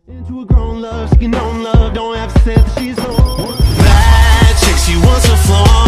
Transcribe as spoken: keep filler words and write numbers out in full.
Into a grown love, seeking on love, don't have to say that she's home. Bad chick, she wants to flaunt.